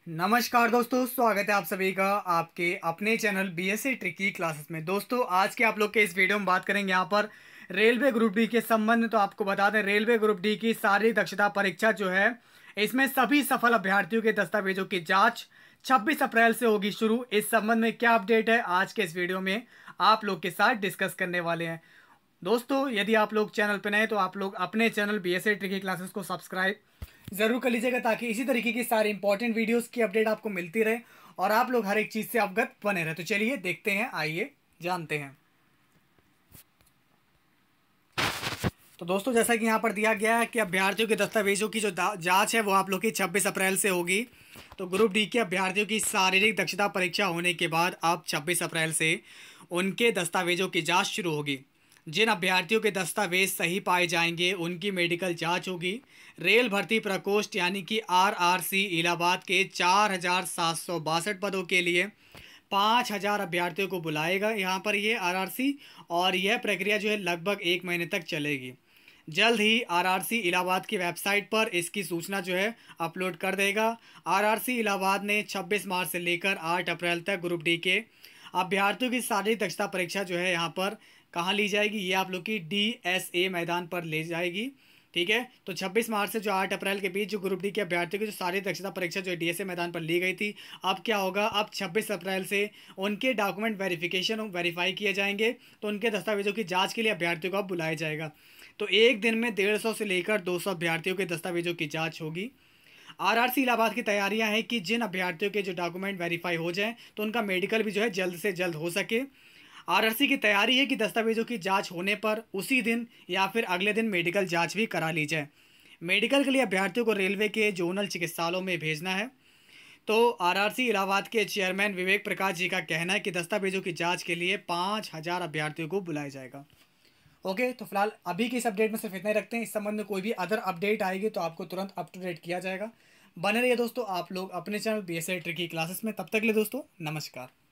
नमस्कार दोस्तों, स्वागत है आप सभी का आपके अपने चैनल बीएससी ट्रिकी क्लासेस में। दोस्तों आज के आप लोग के इस वीडियो में बात करेंगे यहाँ पर रेलवे ग्रुप डी के संबंध में। तो आपको बता दें, रेलवे ग्रुप डी की शारीरिक दक्षता परीक्षा जो है, इसमें सभी सफल अभ्यर्थियों के दस्तावेजों की जांच 26 अप्रैल से होगी शुरू। इस संबंध में क्या अपडेट है, आज के इस वीडियो में आप लोग के साथ डिस्कस करने वाले हैं। दोस्तों यदि आप लोग चैनल पर नए तो आप लोग अपने चैनल बीएससी ट्रिकी क्लासेस को सब्सक्राइब जरूर कर लीजिएगा, ताकि इसी तरीके की सारी इंपॉर्टेंट वीडियोस की अपडेट आपको मिलती रहे और आप लोग हर एक चीज से अवगत बने रहे। तो चलिए देखते हैं, आइए जानते हैं। तो दोस्तों जैसा कि यहाँ पर दिया गया है कि अभ्यर्थियों के दस्तावेजों की जो जांच है वो आप लोग की 26 अप्रैल से होगी। तो ग्रुप डी के अभ्यर्थियों की शारीरिक दक्षता परीक्षा होने के बाद अब 26 अप्रैल से उनके दस्तावेजों की जांच शुरू होगी। जिन अभ्यर्थियों के दस्तावेज सही पाए जाएंगे उनकी मेडिकल जांच होगी। रेल भर्ती प्रकोष्ठ यानी कि आरआरसी इलाहाबाद के 4,762 पदों के लिए 5,000 अभ्यर्थियों को बुलाएगा यहाँ पर ये आरआरसी, और यह प्रक्रिया जो है लगभग 1 महीने तक चलेगी। जल्द ही आरआरसी इलाहाबाद की वेबसाइट पर इसकी सूचना जो है अपलोड कर देगा। आरआरसी इलाहाबाद ने 26 मार्च से लेकर 8 अप्रैल तक ग्रुप डी के अभ्यर्थियों की शारीरिक दक्षता परीक्षा जो है यहाँ पर कहाँ ली जाएगी, ये आप लोग की डीएसए मैदान पर ले जाएगी। ठीक है, तो 26 मार्च से जो 8 अप्रैल के बीच जो ग्रुप डी के अभ्यर्थियों की जो शारीरिक दक्षता परीक्षा जो डीएसए मैदान पर ली गई थी, अब क्या होगा, अब 26 अप्रैल से उनके डॉक्यूमेंट वेरीफाई किए जाएंगे। तो उनके दस्तावेजों की जांच के लिए अभ्यर्थियों को अब बुलाया जाएगा। तो एक दिन में 150 से लेकर 200 अभ्यर्थियों के दस्तावेजों की जाँच होगी। आरआरसी इलाहाबाद की तैयारियां हैं कि जिन अभ्यर्थियों के जो डॉक्यूमेंट वेरीफाई हो जाएं तो उनका मेडिकल भी जो है जल्द से जल्द हो सके। आरआरसी की तैयारी है कि दस्तावेजों की जांच होने पर उसी दिन या फिर अगले दिन मेडिकल जांच भी करा ली जाए। मेडिकल के लिए अभ्यर्थियों को रेलवे के जोनल चिकित्सालयों में भेजना है। तो आरआरसी इलाहाबाद के चेयरमैन विवेक प्रकाश जी का कहना है कि दस्तावेजों की जाँच के लिए 5,000 अभ्यर्थियों को बुलाया जाएगा। ओके, तो फिलहाल अभी की इस अपडेट में सिर्फ इतना ही रखते हैं। इस संबंध में कोई भी अदर अपडेट आएगी तो आपको तुरंत अप टू डेट किया जाएगा। बने रहिए दोस्तों आप लोग अपने चैनल बीएससी ट्रिकी क्लासेस में। तब तक के लिए दोस्तों नमस्कार।